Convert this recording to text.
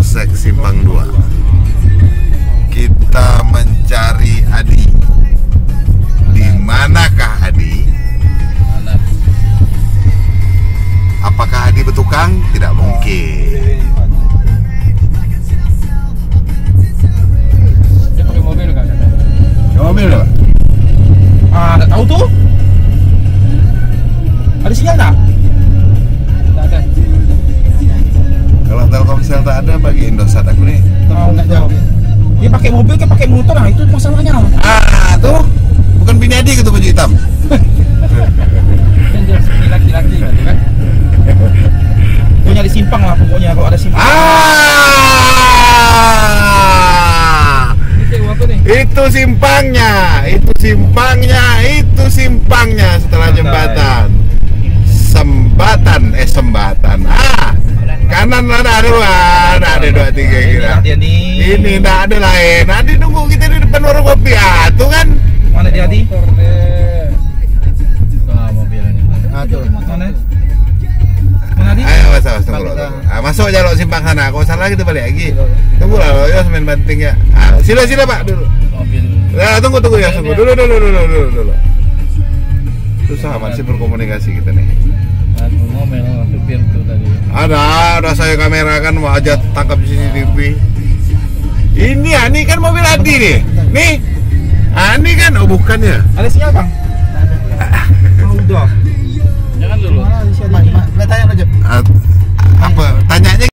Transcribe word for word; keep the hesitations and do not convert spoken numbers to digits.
Polsek Simpang dua. Kita mencari Adi. Di manakah Adi? Apakah Adi bertukang? Tidak mungkin. Dia pakai mobil kan? Mobil Pak? Ah, nggak tahu tuh. Ada sinyal nggak? Nggak ada. Kalau Telkomsel tak ada, bagi Indosat aku nih. Oh, nggak jauh. Dia pakai mobil ke pakai motor, nah itu masalahnya. Ah, tuh. Bukan bini Adi gitu baju hitam. Kan dia laki-laki gitu kan. Pokoknya di simpang lah, pokoknya kalau ada simpang. Ah! Itu apa nih? Itu simpangnya, itu simpangnya, itu simpangnya setelah jembatan. Sembatan, eh sembatan. Ah, kanan ada dua, ada dua tiga kira. Dia nih. Ini nggak ada lain. Nanti nunggu kita di depan warung kopi tuh kan? Mana dia di? Ah, mobilnya. Ah, tuh. Mana? Mana di? Ayo mas, mas tunggu loh. Ah, masuk aja lo simpang sana. Kalau salah kita balik lagi. Tunggu lah lo, ya semen banting ya. Ah, sila sila pak dulu. Mobil. Ya, tunggu tunggu ya, tunggu dulu dulu dulu dulu dulu. Susah masih berkomunikasi kita nih. Aku ngomel sama supir tuh tadi. Ada, ada saya kamera kan mau aja tangkap di C C T V. Ini ya, ini kan mobil Adi nih. Nih, ah, ini kan, oh bukan ya? Ada sinyal bang? Oh, udah. Jangan dulu. Mana di sini? Tanya aja. Ah, apa? Tanyanya